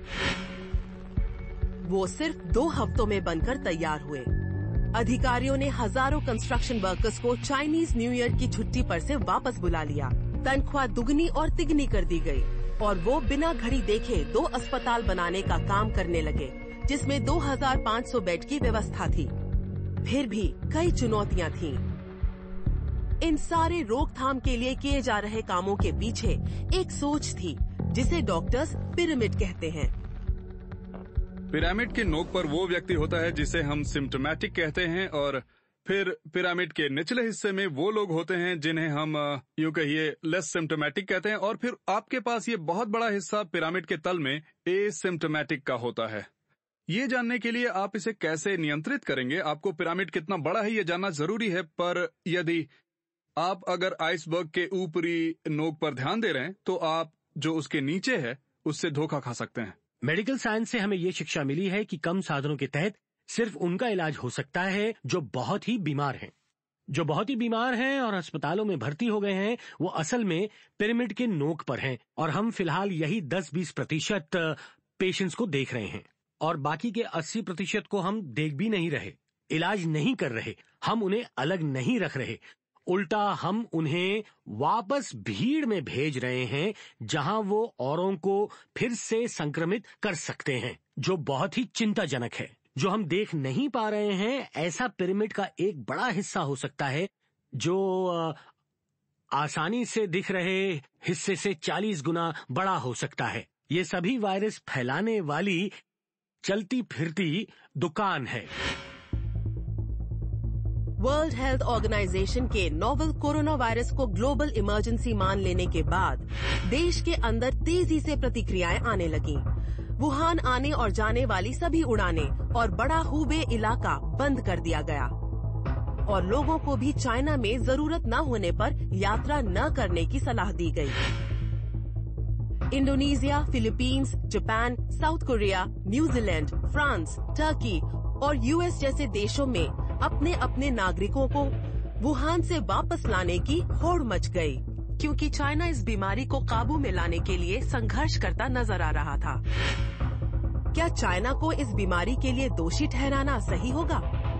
वो सिर्फ 2 हफ्तों में बनकर तैयार हुए। अधिकारियों ने हजारों कंस्ट्रक्शन वर्कर्स को चाइनीज न्यू ईयर की छुट्टी पर से वापस बुला लिया। तनख्वाह दुगनी और तिगनी कर दी गई और वो बिना घड़ी देखे 2 अस्पताल बनाने का काम करने लगे, जिसमें 2500 बेड की व्यवस्था थी। फिर भी कई चुनौतियां थीं। इन सारे रोकथाम के लिए किए जा रहे कामों के पीछे एक सोच थी जिसे डॉक्टर्स पिरामिड कहते हैं। पिरामिड के नोक पर वो व्यक्ति होता है जिसे हम सिम्टोमेटिक कहते हैं और फिर पिरामिड के निचले हिस्से में वो लोग होते हैं जिन्हें हम यूं कहिए लेस सिम्टोमेटिक कहते हैं, और फिर आपके पास ये बहुत बड़ा हिस्सा पिरामिड के तल में एसिम्टोमेटिक का होता है। ये जानने के लिए आप इसे कैसे नियंत्रित करेंगे, आपको पिरामिड कितना बड़ा है ये जानना जरूरी है, पर यदि आप अगर आइसबर्ग के ऊपरी नोक पर ध्यान दे रहे हैं तो आप जो उसके नीचे है उससे धोखा खा सकते हैं। मेडिकल साइंस से हमें ये शिक्षा मिली है कि कम साधनों के तहत सिर्फ उनका इलाज हो सकता है जो बहुत ही बीमार हैं। जो बहुत ही बीमार हैं और अस्पतालों में भर्ती हो गए हैं वो असल में पिरामिड के नोक पर हैं, और हम फिलहाल यही 10-20% पेशेंट्स को देख रहे हैं, और बाकी के 80% को हम देख भी नहीं रहे, इलाज नहीं कर रहे, हम उन्हें अलग नहीं रख रहे, उल्टा हम उन्हें वापस भीड़ में भेज रहे हैं जहां वो औरों को फिर से संक्रमित कर सकते हैं, जो बहुत ही चिंताजनक है। जो हम देख नहीं पा रहे हैं ऐसा पिरामिड का एक बड़ा हिस्सा हो सकता है जो आसानी से दिख रहे हिस्से से 40 गुना बड़ा हो सकता है। ये सभी वायरस फैलाने वाली चलती फिरती दुकान है। वर्ल्ड हेल्थ ऑर्गेनाइजेशन के नोवेल कोरोना वायरस को ग्लोबल इमरजेंसी मान लेने के बाद देश के अंदर तेजी से प्रतिक्रियाएं आने लगीं। वुहान आने और जाने वाली सभी उड़ानें और बड़ा हुबे इलाका बंद कर दिया गया, और लोगों को भी चाइना में जरूरत न होने पर यात्रा न करने की सलाह दी गई। Indonesia, Philippines, Japan, South Korea, New Zealand, France, Turkey और यूएस जैसे देशों में अपने अपने नागरिकों को वुहान से वापस लाने की होड़ मच गई, क्योंकि चाइना इस बीमारी को काबू में लाने के लिए संघर्ष करता नजर आ रहा था। क्या चाइना को इस बीमारी के लिए दोषी ठहराना सही होगा?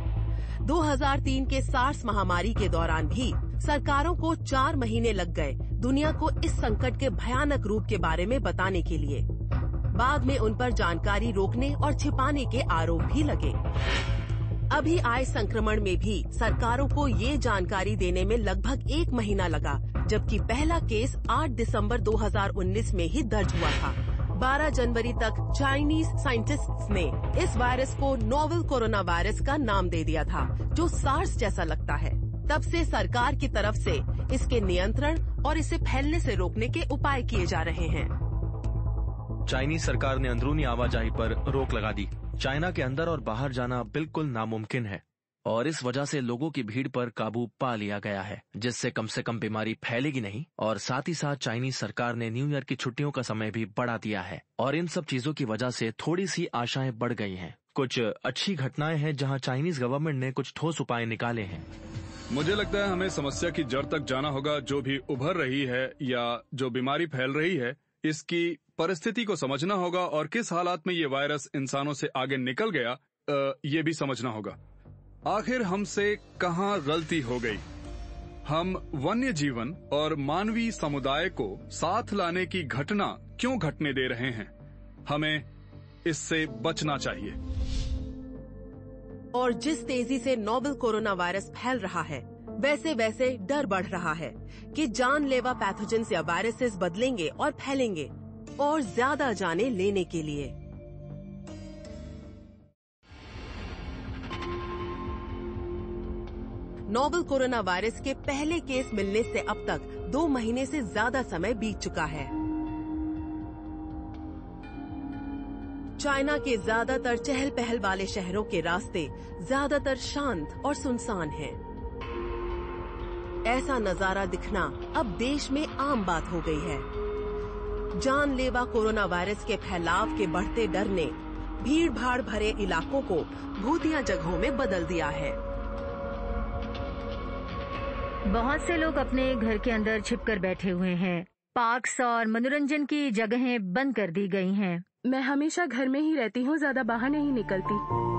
2003 के सार्स महामारी के दौरान भी सरकारों को 4 महीने लग गए दुनिया को इस संकट के भयानक रूप के बारे में बताने के लिए। बाद में उन पर जानकारी रोकने और छिपाने के आरोप भी लगे। अभी आए संक्रमण में भी सरकारों को ये जानकारी देने में लगभग 1 महीना लगा, जबकि पहला केस 8 दिसंबर 2019 में ही दर्ज हुआ था। 12 जनवरी तक चाइनीज साइंटिस्ट्स ने इस वायरस को नोवेल कोरोना वायरस का नाम दे दिया था, जो सार्स जैसा लगता है। तब से सरकार की तरफ से इसके नियंत्रण और इसे फैलने से रोकने के उपाय किए जा रहे हैं। चाइनीज सरकार ने अंदरूनी आवाजाही पर रोक लगा दी। चाइना के अंदर और बाहर जाना बिल्कुल नामुमकिन है, और इस वजह से लोगों की भीड़ पर काबू पा लिया गया है, जिससे कम से कम बीमारी फैलेगी नहीं। और साथ ही साथ चाइनीज सरकार ने न्यू ईयर की छुट्टियों का समय भी बढ़ा दिया है, और इन सब चीजों की वजह से थोड़ी सी आशाएं बढ़ गई हैं। कुछ अच्छी घटनाएं हैं जहां चाइनीज गवर्नमेंट ने कुछ ठोस उपाय निकाले हैं। मुझे लगता है हमें समस्या की जड़ तक जाना होगा। जो भी उभर रही है या जो बीमारी फैल रही है, इसकी परिस्थिति को समझना होगा, और किस हालात में ये वायरस इंसानों से आगे निकल गया ये भी समझना होगा। आखिर हमसे कहाँ गलती हो गई? हम वन्य जीवन और मानवीय समुदाय को साथ लाने की घटना क्यों घटने दे रहे हैं? हमें इससे बचना चाहिए। और जिस तेजी से नोवेल कोरोना वायरस फैल रहा है, वैसे वैसे डर बढ़ रहा है कि जानलेवा पैथोजेंस या वायरसेस बदलेंगे और फैलेंगे, और ज्यादा जाने लेने के लिए। नोवेल कोरोना वायरस के पहले केस मिलने से अब तक 2 महीने से ज्यादा समय बीत चुका है। चाइना के ज्यादातर चहल पहल वाले शहरों के रास्ते ज्यादातर शांत और सुनसान हैं। ऐसा नजारा दिखना अब देश में आम बात हो गई है। जानलेवा कोरोना वायरस के फैलाव के बढ़ते डर ने भीड़ भाड़ भरे इलाकों को भूतिया जगहों में बदल दिया है। बहुत से लोग अपने घर के अंदर छिपकर बैठे हुए हैं। पार्क्स और मनोरंजन की जगहें बंद कर दी गई हैं। मैं हमेशा घर में ही रहती हूँ, ज्यादा बाहर नहीं निकलती।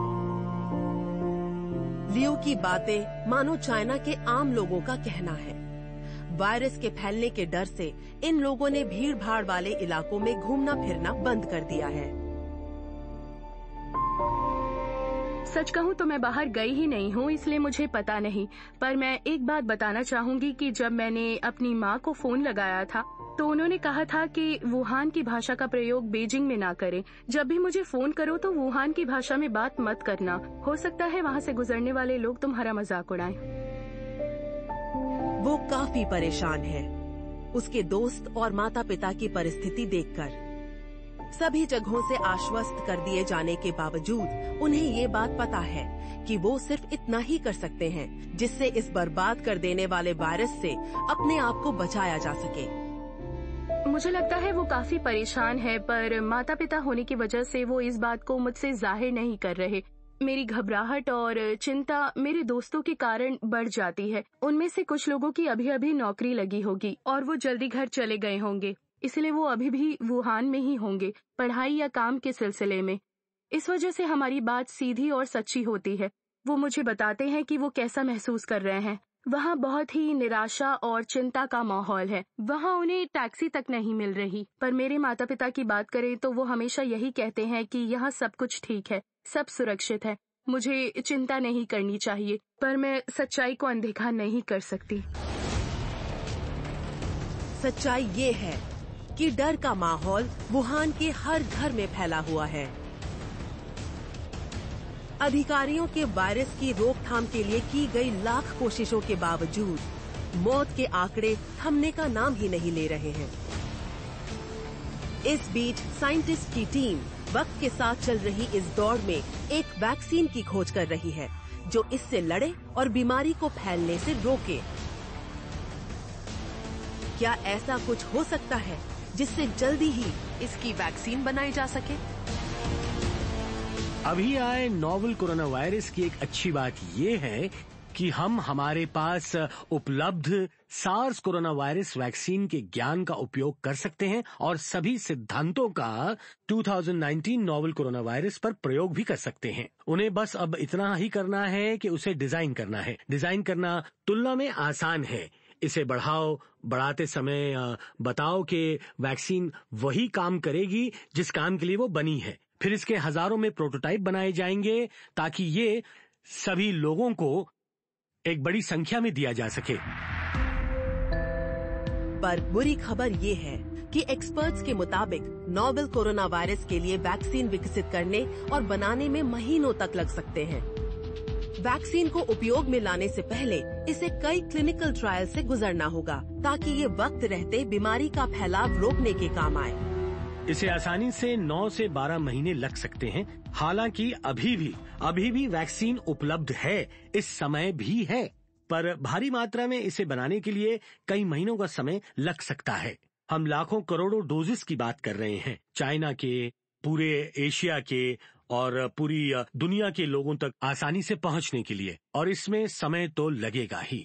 लियो की बातें मानो चाइना के आम लोगों का कहना है। वायरस के फैलने के डर से इन लोगों ने भीड़ भाड़ वाले इलाकों में घूमना फिरना बंद कर दिया है। सच कहूँ तो मैं बाहर गई ही नहीं हूँ, इसलिए मुझे पता नहीं। पर मैं एक बात बताना चाहूंगी कि जब मैंने अपनी माँ को फोन लगाया था तो उन्होंने कहा था कि वुहान की भाषा का प्रयोग बीजिंग में ना करें। जब भी मुझे फोन करो तो वुहान की भाषा में बात मत करना, हो सकता है वहाँ से गुजरने वाले लोग तुम्हारा मजाक उड़ाएं। वो काफी परेशान है, उसके दोस्त और माता पिता की परिस्थिति देखकर। सभी जगहों से आश्वस्त कर दिए जाने के बावजूद उन्हें ये बात पता है कि वो सिर्फ इतना ही कर सकते हैं जिससे इस बर्बाद कर देने वाले वायरस से अपने आप को बचाया जा सके। मुझे लगता है वो काफी परेशान है, पर माता पिता होने की वजह से वो इस बात को मुझसे जाहिर नहीं कर रहे। मेरी घबराहट और चिंता मेरे दोस्तों के कारण बढ़ जाती है। उनमें से कुछ लोगों की अभी अभी नौकरी लगी होगी और वो जल्दी घर चले गए होंगे, इसलिए वो अभी भी वुहान में ही होंगे, पढ़ाई या काम के सिलसिले में। इस वजह से हमारी बात सीधी और सच्ची होती है। वो मुझे बताते हैं कि वो कैसा महसूस कर रहे हैं। वहाँ बहुत ही निराशा और चिंता का माहौल है। वहाँ उन्हें टैक्सी तक नहीं मिल रही। पर मेरे माता पिता की बात करें तो वो हमेशा यही कहते हैं कि यहाँ सब कुछ ठीक है, सब सुरक्षित है, मुझे चिंता नहीं करनी चाहिए। पर मैं सच्चाई को अनदेखा नहीं कर सकती। सच्चाई ये है कि डर का माहौल वुहान के हर घर में फैला हुआ है। अधिकारियों के वायरस की रोकथाम के लिए की गई लाख कोशिशों के बावजूद मौत के आंकड़े थमने का नाम ही नहीं ले रहे हैं। इस बीच साइंटिस्ट की टीम वक्त के साथ चल रही इस दौड़ में एक वैक्सीन की खोज कर रही है जो इससे लड़े और बीमारी को फैलने से रोके। क्या ऐसा कुछ हो सकता है जिससे जल्दी ही इसकी वैक्सीन बनाई जा सके? अभी आए नोवेल कोरोना वायरस की एक अच्छी बात ये है कि हम हमारे पास उपलब्ध सार्स कोरोना वायरस वैक्सीन के ज्ञान का उपयोग कर सकते हैं और सभी सिद्धांतों का 2019 नोवेल कोरोना वायरस पर प्रयोग भी कर सकते हैं। उन्हें बस अब इतना ही करना है कि उसे डिजाइन करना है। डिजाइन करना तुलना में आसान है। इसे बढ़ाते समय बताओ कि वैक्सीन वही काम करेगी जिस काम के लिए वो बनी है। फिर इसके हजारों में प्रोटोटाइप बनाए जाएंगे ताकि ये सभी लोगों को एक बड़ी संख्या में दिया जा सके। पर बुरी खबर ये है कि एक्सपर्ट्स के मुताबिक नोवेल कोरोना वायरस के लिए वैक्सीन विकसित करने और बनाने में महीनों तक लग सकते हैं। वैक्सीन को उपयोग में लाने से पहले इसे कई क्लिनिकल ट्रायल से गुजरना होगा ताकि ये वक्त रहते बीमारी का फैलाव रोकने के काम आए। इसे आसानी से 9 से 12 महीने लग सकते हैं। हालांकि अभी भी वैक्सीन उपलब्ध है, इस समय भी है, पर भारी मात्रा में इसे बनाने के लिए कई महीनों का समय लग सकता है। हम लाखों करोड़ों डोजेस की बात कर रहे हैं, चाइना के, पूरे एशिया के और पूरी दुनिया के लोगों तक आसानी से पहुंचने के लिए, और इसमें समय तो लगेगा ही।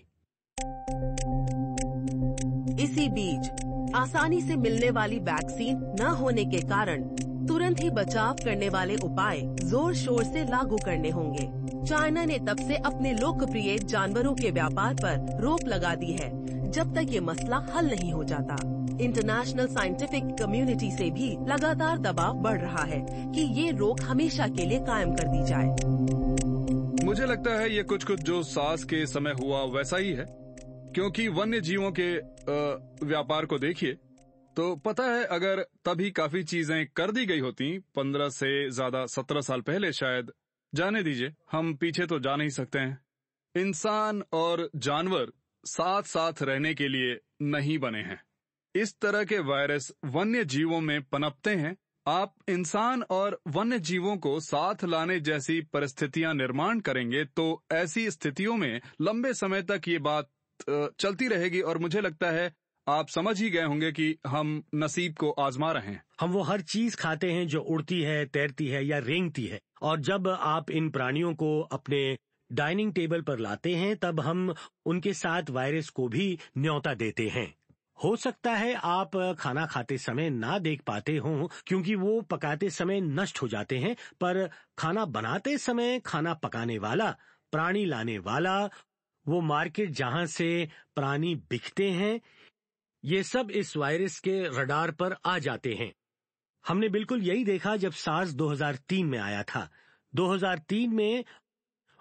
इसी बीच आसानी से मिलने वाली वैक्सीन न होने के कारण तुरंत ही बचाव करने वाले उपाय जोर शोर से लागू करने होंगे। चाइना ने तब से अपने लोकप्रिय जानवरों के व्यापार पर रोक लगा दी है जब तक ये मसला हल नहीं हो जाता। इंटरनेशनल साइंटिफिक कम्युनिटी से भी लगातार दबाव बढ़ रहा है कि ये रोक हमेशा के लिए कायम कर दी जाए। मुझे लगता है ये कुछ जो सार्स के समय हुआ वैसा ही है, क्योंकि वन्य जीवों के व्यापार को देखिए तो पता है अगर तभी काफी चीजें कर दी गई होती 15 से ज्यादा 17 साल पहले, शायद जाने दीजिए, हम पीछे तो जा नहीं सकते हैं। इंसान और जानवर साथ साथ रहने के लिए नहीं बने हैं। इस तरह के वायरस वन्य जीवों में पनपते हैं। आप इंसान और वन्य जीवों को साथ लाने जैसी परिस्थितियां निर्माण करेंगे तो ऐसी स्थितियों में लंबे समय तक ये बात चलती रहेगी, और मुझे लगता है आप समझ ही गए होंगे कि हम नसीब को आजमा रहे हैं। हम वो हर चीज खाते हैं जो उड़ती है, तैरती है या रेंगती है, और जब आप इन प्राणियों को अपने डाइनिंग टेबल पर लाते हैं तब हम उनके साथ वायरस को भी न्योता देते हैं। हो सकता है आप खाना खाते समय ना देख पाते हों क्योंकि वो पकाते समय नष्ट हो जाते हैं, पर खाना बनाते समय खाना पकाने वाला, प्राणी लाने वाला, वो मार्केट जहां से प्राणी बिकते हैं, ये सब इस वायरस के रडार पर आ जाते हैं। हमने बिल्कुल यही देखा जब सार्स 2003 में आया था। 2003 में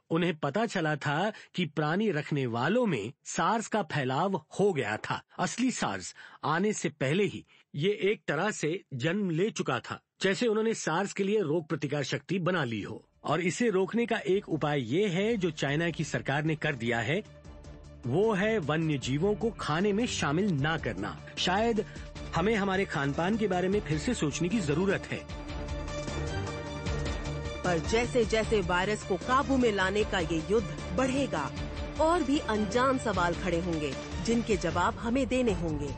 उन्हें पता चला था कि प्राणी रखने वालों में सार्स का फैलाव हो गया था। असली सार्स आने से पहले ही ये एक तरह से जन्म ले चुका था, जैसे उन्होंने सार्स के लिए रोग प्रतिकार शक्ति बना ली हो। और इसे रोकने का एक उपाय ये है जो चाइना की सरकार ने कर दिया है, वो है वन्य जीवों को खाने में शामिल ना करना। शायद हमें हमारे खान पान के बारे में फिर से सोचने की जरूरत है। पर जैसे जैसे वायरस को काबू में लाने का ये युद्ध बढ़ेगा, और भी अनजान सवाल खड़े होंगे जिनके जवाब हमें देने होंगे।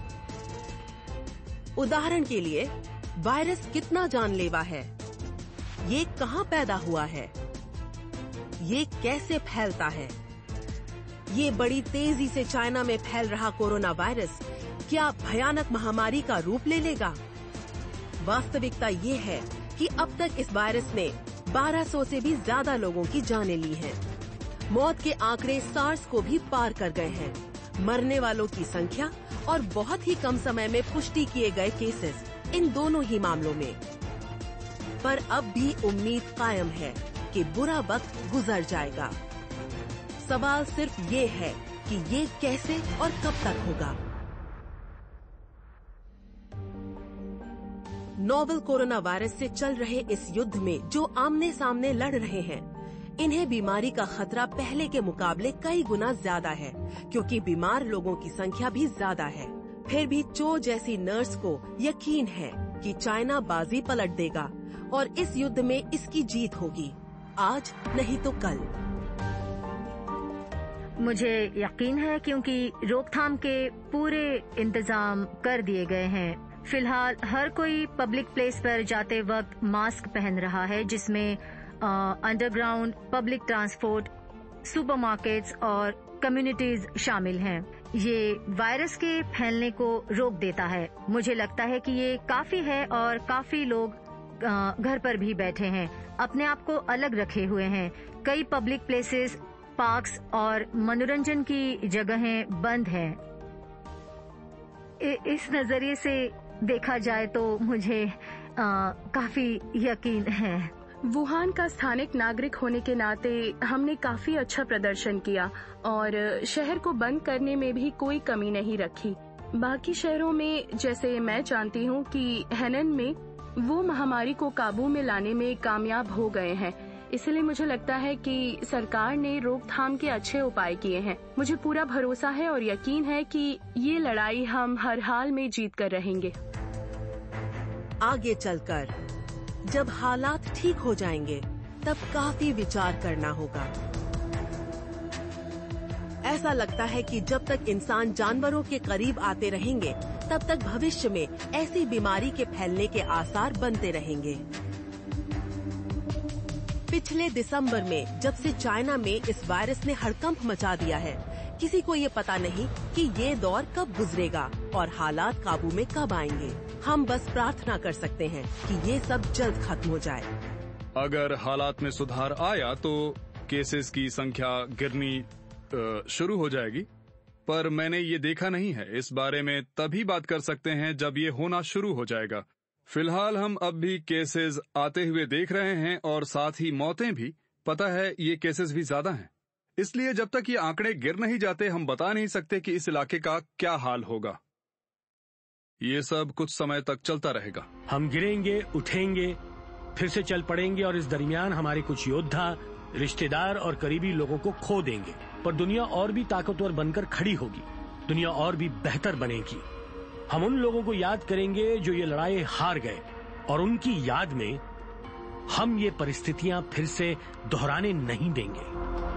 उदाहरण के लिए, वायरस कितना जानलेवा है? ये कहाँ पैदा हुआ है? ये कैसे फैलता है? ये बड़ी तेजी से चाइना में फैल रहा कोरोना वायरस क्या भयानक महामारी का रूप ले लेगा? वास्तविकता ये है कि अब तक इस वायरस ने 1200 से भी ज्यादा लोगों की जानें ली हैं। मौत के आंकड़े सार्स को भी पार कर गए हैं। मरने वालों की संख्या और बहुत ही कम समय में पुष्टि किए गए केसेस, इन दोनों ही मामलों में। पर अब भी उम्मीद कायम है कि बुरा वक्त गुजर जाएगा। सवाल सिर्फ ये है कि ये कैसे और कब तक होगा। नोवेल कोरोना वायरस से चल रहे इस युद्ध में जो आमने सामने लड़ रहे हैं, इन्हें बीमारी का खतरा पहले के मुकाबले कई गुना ज्यादा है, क्योंकि बीमार लोगों की संख्या भी ज्यादा है। फिर भी चो जैसी नर्स को यकीन है कि चाइना बाजी पलट देगा और इस युद्ध में इसकी जीत होगी, आज नहीं तो कल। मुझे यकीन है क्योंकि रोकथाम के पूरे इंतजाम कर दिए गए हैं। फिलहाल हर कोई पब्लिक प्लेस पर जाते वक्त मास्क पहन रहा है, जिसमें अंडरग्राउंड, पब्लिक ट्रांसपोर्ट, सुपरमार्केट्स और कम्युनिटीज शामिल हैं। ये वायरस के फैलने को रोक देता है। मुझे लगता है कि ये काफी है और काफी लोग घर पर भी बैठे हैं, अपने आप को अलग रखे हुए हैं। कई पब्लिक प्लेसेस, पार्क्स और मनोरंजन की जगहें बंद हैं। इस नजरिए से देखा जाए तो मुझे काफी यकीन है। वुहान का स्थानिक नागरिक होने के नाते हमने काफी अच्छा प्रदर्शन किया और शहर को बंद करने में भी कोई कमी नहीं रखी। बाकी शहरों में, जैसे मैं जानती हूँ कि हेनन में, वो महामारी को काबू में लाने में कामयाब हो गए हैं। इसलिए मुझे लगता है कि सरकार ने रोकथाम के अच्छे उपाय किए हैं। मुझे पूरा भरोसा है और यकीन है कि ये लड़ाई हम हर हाल में जीत कर रहेंगे। आगे चलकर जब हालात ठीक हो जाएंगे, तब काफी विचार करना होगा। ऐसा लगता है कि जब तक इंसान जानवरों के करीब आते रहेंगे, तब तक भविष्य में ऐसी बीमारी के फैलने के आसार बनते रहेंगे। पिछले दिसंबर में जब से चाइना में इस वायरस ने हड़कंप मचा दिया है, किसी को ये पता नहीं कि ये दौर कब गुजरेगा और हालात काबू में कब आएंगे। हम बस प्रार्थना कर सकते हैं कि ये सब जल्द खत्म हो जाए। अगर हालात में सुधार आया तो केसेस की संख्या गिरनी शुरू हो जाएगी, पर मैंने ये देखा नहीं है। इस बारे में तभी बात कर सकते हैं जब ये होना शुरू हो जाएगा। फिलहाल हम अब भी केसेस आते हुए देख रहे हैं और साथ ही मौतें भी। पता है ये केसेस भी ज्यादा हैं, इसलिए जब तक ये आंकड़े गिर नहीं जाते हम बता नहीं सकते कि इस इलाके का क्या हाल होगा। ये सब कुछ समय तक चलता रहेगा। हम गिरेंगे, उठेंगे, फिर से चल पड़ेंगे और इस दरमियान हमारे कुछ योद्धा, रिश्तेदार और करीबी लोगों को खो देंगे। पर दुनिया और भी ताकतवर बनकर खड़ी होगी, दुनिया और भी बेहतर बनेगी। हम उन लोगों को याद करेंगे जो ये लड़ाई हार गए, और उनकी याद में हम ये परिस्थितियां फिर से दोहराने नहीं देंगे।